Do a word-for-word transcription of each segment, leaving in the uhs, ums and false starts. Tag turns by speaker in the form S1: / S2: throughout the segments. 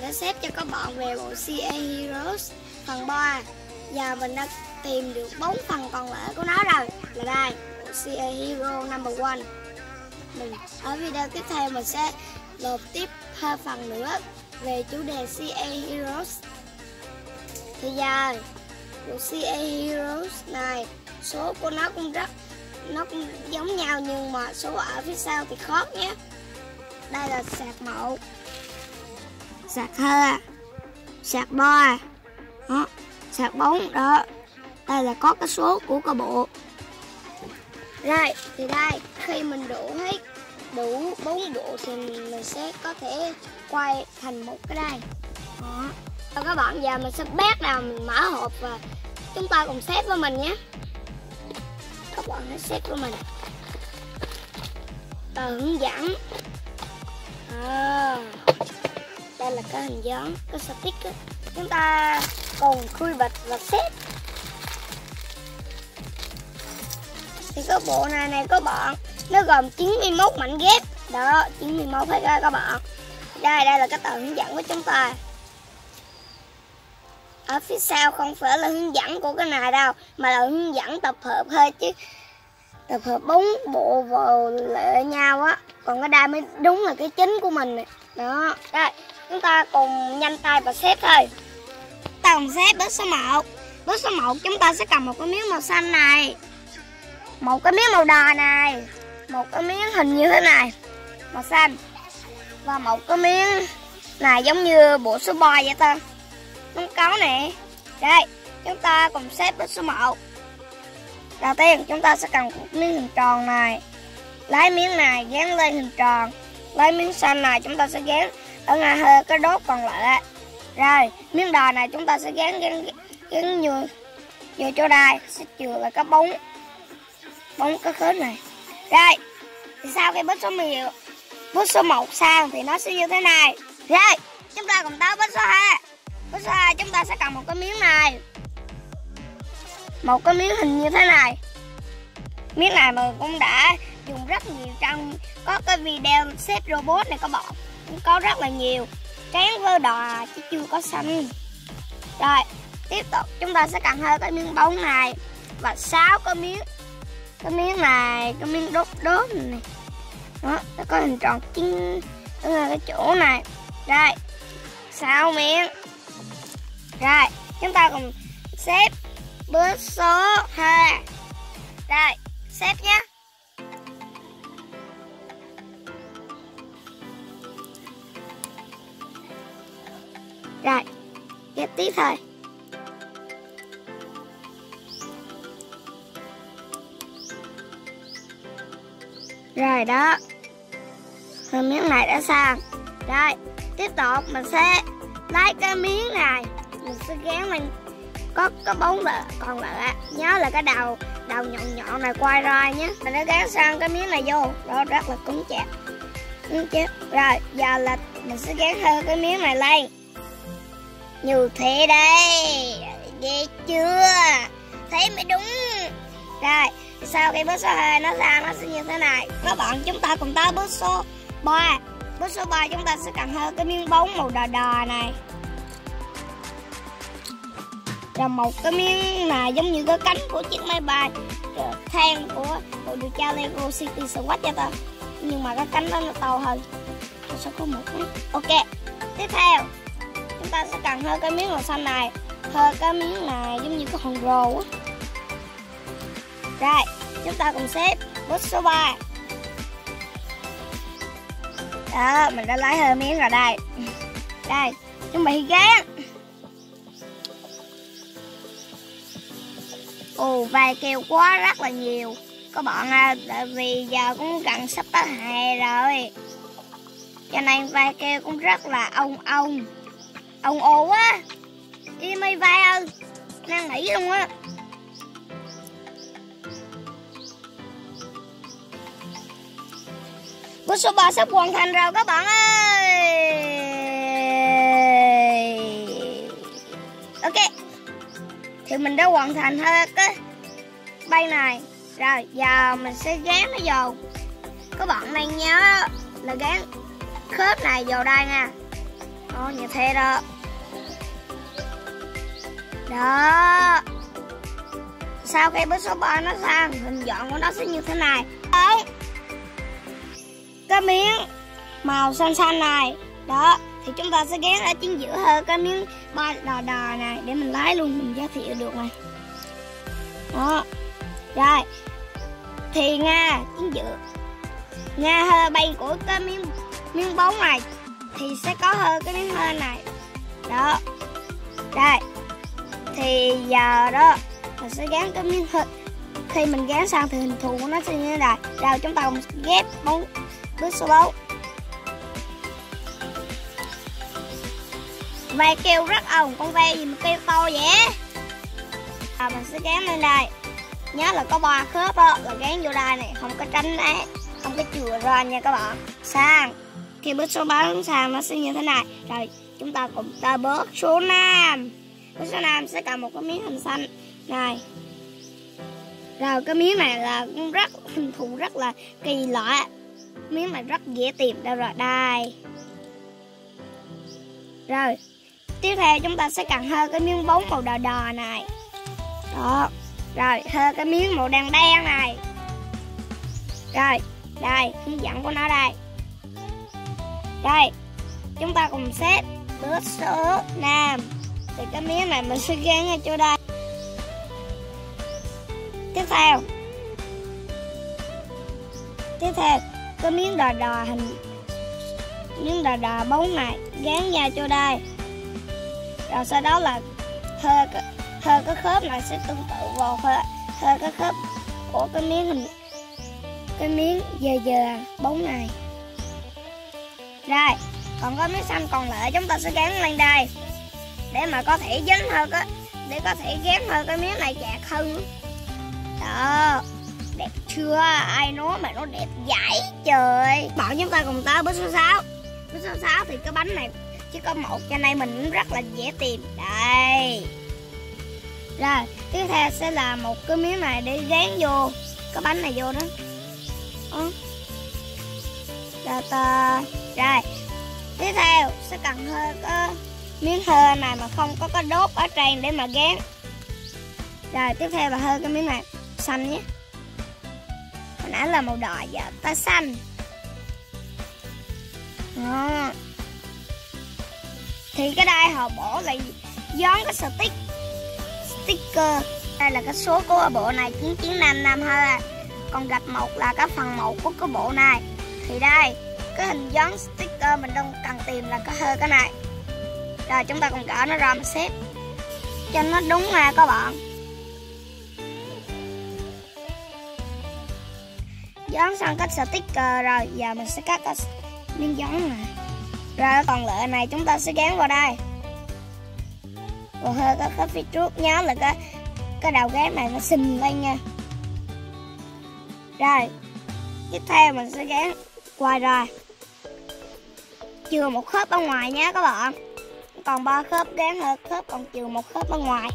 S1: đã xếp cho các bạn về bộ xê a Heroes phần ba. Giờ mình đã tìm được bốn phần còn lại của nó rồi. Là đây, bộ xê a Hero number one. Mình ở video tiếp theo mình sẽ lột tiếp hai phần nữa về chủ đề xê a Heroes. Thì giờ bộ xê a Heroes này số của nó cũng rất nó cũng giống nhau, nhưng mà số ở phía sau thì khó nhé. Đây là sạc một, sạc hai, sạc ba, đó, sạc bốn đó. Đây là có cái số của cái bộ. Rồi thì đây, khi mình đủ hết đủ bốn bộ thì mình sẽ có thể quay thành một cái đây. Đó. Và các bạn, giờ mình sẽ bắt đầu mình mở hộp và chúng ta cùng xếp với mình nhé. Các bạn hãy xếp với mình tờ hướng dẫn. À, đây là cái hình dáng, cái sticker. Chúng ta cùng khui bịch và xếp. Thì cái bộ này này các bạn, nó gồm chín mươi mốt mảnh ghép. Đó, chín mươi mốt hết ra các bạn. Đây, đây là cái tờ hướng dẫn của chúng ta. Ở phía sau không phải là hướng dẫn của cái này đâu, mà là hướng dẫn tập hợp thôi chứ. Tập hợp bốn bộ vào lại nhau á. Còn cái đây mới đúng là cái chính của mình này. Đó, đây, chúng ta cùng nhanh tay và xếp thôi. Ta cùng xếp bước số một. Bước số một chúng ta sẽ cầm một cái miếng màu xanh này, một cái miếng màu đỏ này, một cái miếng hình như thế này màu xanh, và một cái miếng này giống như bộ số ba vậy ta, không có nè. Đây, chúng ta cùng xếp bước số một. Đầu tiên chúng ta sẽ cầm một miếng hình tròn này, lấy miếng này dán lên hình tròn, lấy miếng xanh này chúng ta sẽ dán ở ngay hơi cái đốt còn lại. Rồi miếng đỏ này chúng ta sẽ dán dán dán như vô chỗ đây, sẽ chừa lại cái bóng bóng cái khớp này. Rồi thì sau khi bước số mười, bước số một sang thì nó sẽ như thế này. Rồi chúng ta cùng tới bước số hai. Bước số hai chúng ta sẽ cầm một cái miếng này, một cái miếng hình như thế này. Miếng này mà cũng đã dùng rất nhiều trong có cái video xếp robot này các bạn, cũng có rất là nhiều tráng với đỏ chứ chưa có xanh. Rồi tiếp tục chúng ta sẽ cầm hơi cái miếng bóng này và sáu cái miếng, cái miếng này, cái miếng đốt đốt này, đó, nó có hình tròn chính ở cái chỗ này. Rồi sáu miếng. Rồi chúng ta cùng xếp bước số hai. Rồi xếp nhé. Rồi tiếp tiếp thôi. Rồi đó, rồi miếng này đã xong. Rồi tiếp tục mình sẽ lấy cái miếng này, mình sẽ gắn lên có cái bóng là còn lại, nhớ là cái đầu đầu nhọn nhọn này quay ra nhé. Mình đã gắn sang cái miếng này vô, đó rất là cứng chặt, cứng chết. Rồi giờ là mình sẽ gắn thêm cái miếng này lên như thế đây, ghê chưa, thấy mới đúng. Rồi sau khi bước số hai nó ra nó sẽ như thế này. Các bạn, chúng ta cùng tới bước số ba. Bước số ba chúng ta sẽ cầm hơi cái miếng bóng màu đỏ đỏ này, rồi một cái miếng này giống như cái cánh của chiếc máy bay, rồi thang của bộ điều tra Lego City Swatch cho ta, nhưng mà cái cánh đó nó to hơn. Nó sẽ có một cái. Ok, tiếp theo chúng ta sẽ cần hơi cái miếng màu xanh này, hơi cái miếng này giống như cái hòn rồ á. Rồi chúng ta cùng xếp bước số ba. Đó, mình đã lấy hơi miếng rồi đây. Đây, chuẩn bị gán. Ồ, vài keo quá rất là nhiều các bạn à, tại vì giờ cũng gần sắp tới hè rồi, cho nên vai keo cũng rất là ông ông ông ồ quá. Đi mây vai ơi, đang nghỉ luôn á. Bước số ba sắp hoàn thành rồi các bạn ơi. Ok, thì mình đã hoàn thành hết cái bay này. Rồi giờ mình sẽ gắn nó vô. Các bạn nên nhớ là gắn khớp này vào đây nha. Đó, như thế đó. Đó. Sau khi bước số ba nó sang, hình dạng của nó sẽ như thế này. Đấy. Cái miếng màu xanh xanh này. Đó. Thì chúng ta sẽ gắn ở chính giữa hơn cái miếng ba đò đò này. Để mình lấy luôn, mình giới thiệu được này. Đó. Rồi. Thì Nga chính giữa, Nga hơi bay của cái miếng miếng bóng này thì sẽ có hơn cái miếng hơi này. Đó. Rồi. Thì giờ đó mình sẽ gắn cái miếng hơi. Khi mình gắn sang thì hình thù của nó sẽ như thế này. Rồi chúng ta cùng ghép bóng bước số bốn. Ve kêu rất ồn, con ve gì mà kêu to vậy? À, mình sẽ gắn lên đây. Nhớ là có ba khớp đó, là gắn vô đây này, không có tránh né, không có chừa ra nha các bạn. Sang, khi bước số ba sang nó sẽ như thế này. Rồi chúng ta cùng ta bước số năm. Bước số năm sẽ cầm một cái miếng hình xanh này. Rồi cái miếng này là rất hình thù rất là kỳ lạ. Miếng này rất dễ tìm. Đâu rồi, đây. Rồi tiếp theo chúng ta sẽ cần hơi cái miếng bóng màu đỏ đỏ này. Đó. Rồi hơi cái miếng màu đen đen này. Rồi đây hướng dẫn của nó đây. Đây chúng ta cùng xếp bước số năm. Thì cái miếng này mình sẽ gắn ở chỗ đây. Tiếp theo Tiếp theo cái miếng đỏ đỏ hình miếng đỏ đỏ bóng này gắn vào chỗ đây. Rồi sau đó là hơi hơi cái khớp này sẽ tương tự vào hơi, hơi cái khớp của cái miếng hình cái miếng dờ dờ bóng này. Rồi còn có miếng xanh còn lại chúng ta sẽ gắn lên đây để mà có thể dính hơn cái để có thể ghép hơn cái miếng này chặt hơn. Đó, đẹp chưa? Ai nói mà nó đẹp dãi trời. Bảo chúng ta cùng tới bước số sáu. Bước số sáu thì cái bánh này chỉ có một, cho nên mình cũng rất là dễ tìm. Đây. Rồi tiếp theo sẽ là một cái miếng này để dán vô cái bánh này vô đó. Đó. Rồi, rồi tiếp theo sẽ cần hơi cái miếng hơi này mà không có cái đốt ở trên để mà gán. Rồi tiếp theo là hơi cái miếng này xanh nhé. Hồi nãy là màu đỏ, giờ ta xanh. Đó. Thì cái đây họ bỏ lại dán cái stick sticker. Đây là cái số của bộ này chín chín năm năm ha. Còn gạch một là cái phần một của cái bộ này. Thì đây cái hình dán sticker mình đang cần tìm là cái hơi cái này. Rồi chúng ta cùng cỡ nó ra mà xếp cho nó đúng ha các bạn. Dán xong cái sticker rồi, giờ mình sẽ cắt cái miếng dán này. Rồi còn lại này chúng ta sẽ gắn vào đây. Còn hơi cái khớp phía trước, nhớ là cái cái đầu gán này nó xình lên nha. Rồi tiếp theo mình sẽ gắn quay ra, chừa một khớp ở ngoài nhé các bạn. Còn ba khớp gắn hơi khớp, còn chừa một khớp ở ngoài.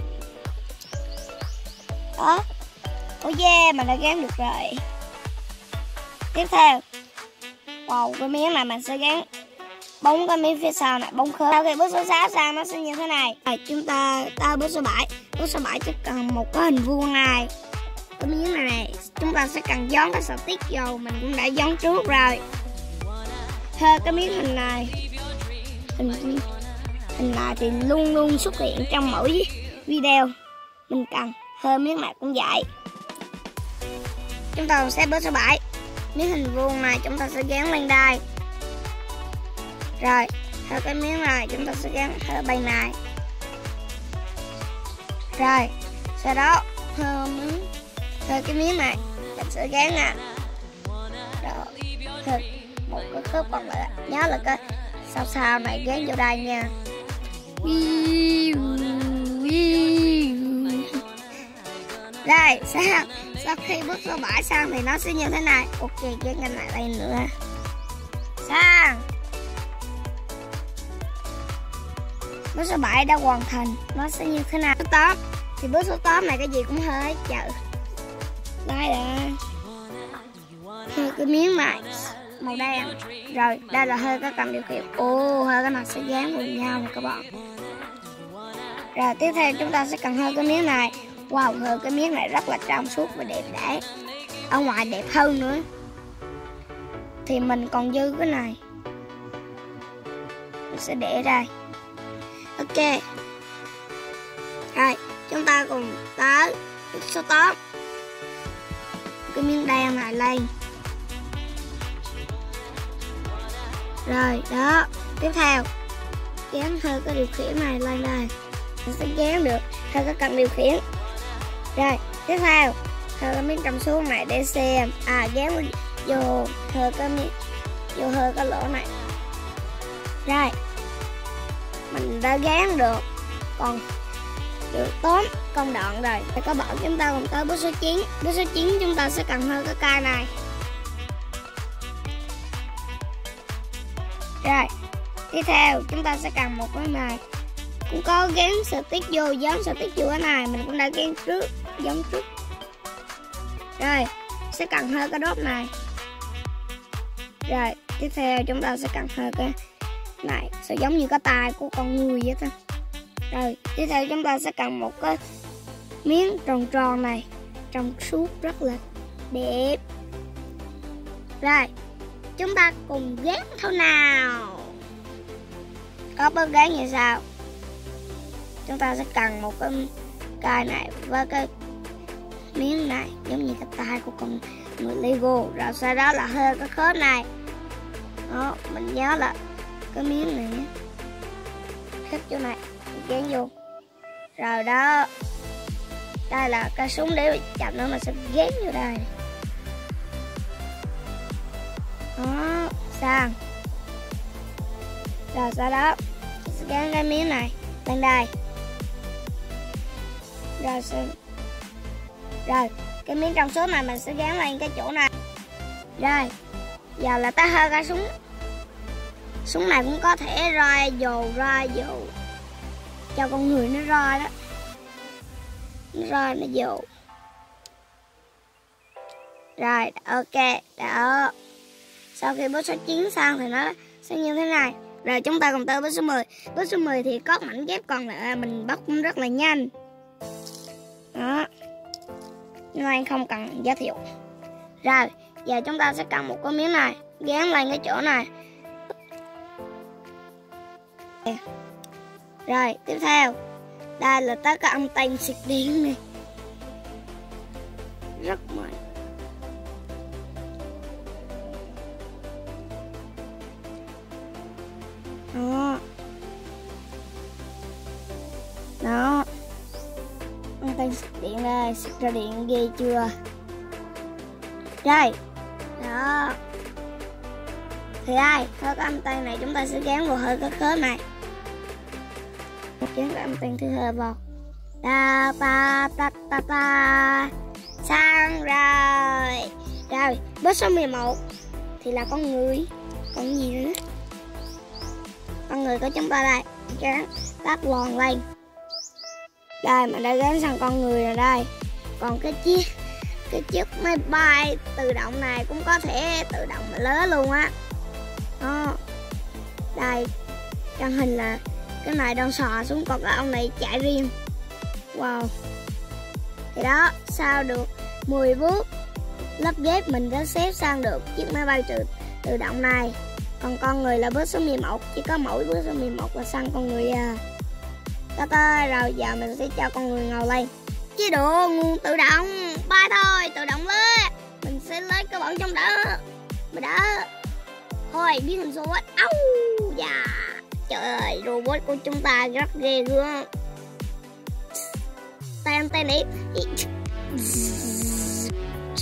S1: Đó. Ôi yeah, mình đã gắn được rồi. Tiếp theo vào cái miếng này mình sẽ gắn bóng cái miếng phía sau này, bóng khớp. Sau khi bước số sáu sang nó sẽ như thế này. Rồi chúng ta tới bước số bảy. Bước số bảy chỉ cần một cái hình vuông này. Cái miếng này, này chúng ta sẽ cần dán cái stick vô, mình cũng đã dán trước rồi. Hơi cái miếng hình này, hình hình này thì luôn luôn xuất hiện trong mỗi video mình cần. Hơi miếng này cũng vậy. Chúng ta sẽ bước số bảy. Miếng hình vuông này chúng ta sẽ gắn lên đây. Rồi theo cái miếng này chúng ta sẽ gắn ở bên này. Rồi sau đó theo miếng theo cái miếng này mình sẽ gắn nè. Rồi theo một cái khớp còn lại, nhớ là cái sao sao này gắn vô đây nha. Đây sau, sau khi bước số bảy sang thì nó sẽ như thế này. Ok, cái ngành này đây nữa. Sang bước số bảy đã hoàn thành, nó sẽ như thế nào. Số tám thì bước số tám này cái gì cũng hơi chờ. Đây là theo cái miếng này màu đen. Rồi đây là hơi cái cần điều khiển. Ồ, hơi cái này sẽ dán vào nhau nè các bạn. Rồi tiếp theo chúng ta sẽ cần hơi cái miếng này. Wow, hơi cái miếng này rất là trong suốt và đẹp đẽ. Ở ngoài đẹp hơn nữa. Thì mình còn dư cái này, mình sẽ để đây. Ok. Rồi chúng ta cùng tới số tám, cái miếng đen này lên. Rồi đó, tiếp theo dán hơi cái điều khiển này lên đây, mình sẽ dán được hơi cái cần điều khiển. Rồi tiếp theo hơi cái miếng trong suốt này để xem, à dán vô hơi cái miếng, vô hơi cái lỗ này. Rồi mình đã dán được, còn được tóm công đoạn rồi. Thì các bạn chúng ta cùng tới bước số chín. Bước số chín chúng ta sẽ cần hơi cái cây này. Rồi tiếp theo chúng ta sẽ cần một cái này, cũng có gắn stick vô, giống stick vô cái này mình cũng đã gắn trước, giống trước. Rồi sẽ cần hơi cái đốt này. Rồi tiếp theo chúng ta sẽ cần hơi cái này, sẽ giống như cái tai của con người vậy thôi. Rồi tiếp theo chúng ta sẽ cần một cái miếng tròn tròn này, trong suốt rất là đẹp. Rồi chúng ta cùng ghép thôi nào. Có bước ghép như sau. Chúng ta sẽ cần một cái cây này với cái miếng này, giống như cái tay của con người Lego. Rồi sau đó là hơi cái khớp này. Đó, mình nhớ là cái miếng này nhé, khớp chỗ này dán vô. Rồi đó, đây là cái súng để chậm nữa mình sẽ dán vô đây. Đó, sang. Rồi sau đó sẽ dán cái miếng này lên đây. Rồi xem. Rồi cái miếng trong suốt này mình sẽ dán lên cái chỗ này. Rồi giờ là ta hơi cái súng. Súng này cũng có thể roi dồ roi dồ cho con người nó roi đó, nó roi nó dồ. Rồi ok đó. Sau khi bước số chín xong thì nó sẽ như thế này. Rồi chúng ta cùng tới bước số mười. Bước số mười thì có mảnh ghép còn lại mình bóc cũng rất là nhanh. Đó, nên không cần giới thiệu. Rồi giờ chúng ta sẽ cần một cái miếng này dán lên cái chỗ này. Rồi tiếp theo đây là tất cả âm thanh xịt điện này, rất mạnh. Đó đó, âm thanh xịt điện đây, xịt ra điện ghê chưa. Rồi đó, thì đây hơi cái âm thanh này chúng ta sẽ gắn vào hơi cái khớp này, gắn cái âm thanh thứ hai vào. Ta ta ta ta ta sang rồi. Rồi bước số mười một thì là con người. Còn gì nữa? Con người của chúng ta đây, gắn tắt lòn lên. Đây mình đã gắn xong con người rồi đây. Còn cái chiếc cái chiếc máy bay tự động này cũng có thể tự động mà lớn luôn á. Đó. Đây trong hình là cái này đang sò xuống, còn cái ông này chạy riêng. Wow. Thì đó, sau được mười bước lắp ghép mình đã xếp sang được chiếc máy bay tự, tự động này. Còn con người là bước số mười một, chỉ có mỗi bước số mười một là sang con người à. Đó tới rồi, giờ mình sẽ cho con người ngồi lên. Chế độ nguồn tự động, bay thôi, tự động lên. Mình sẽ lấy cái bỏng trong đó. Mà đó. Thôi, biến hình robot. Áo dạ. Trời ơi, robot của chúng ta rất ghê gớm. Tay anh tay nếp.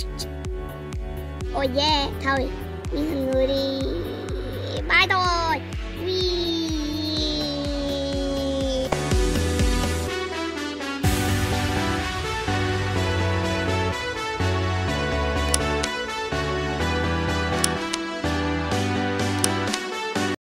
S1: Oh yeah, thôi, biến hình người đi. Bye thôi.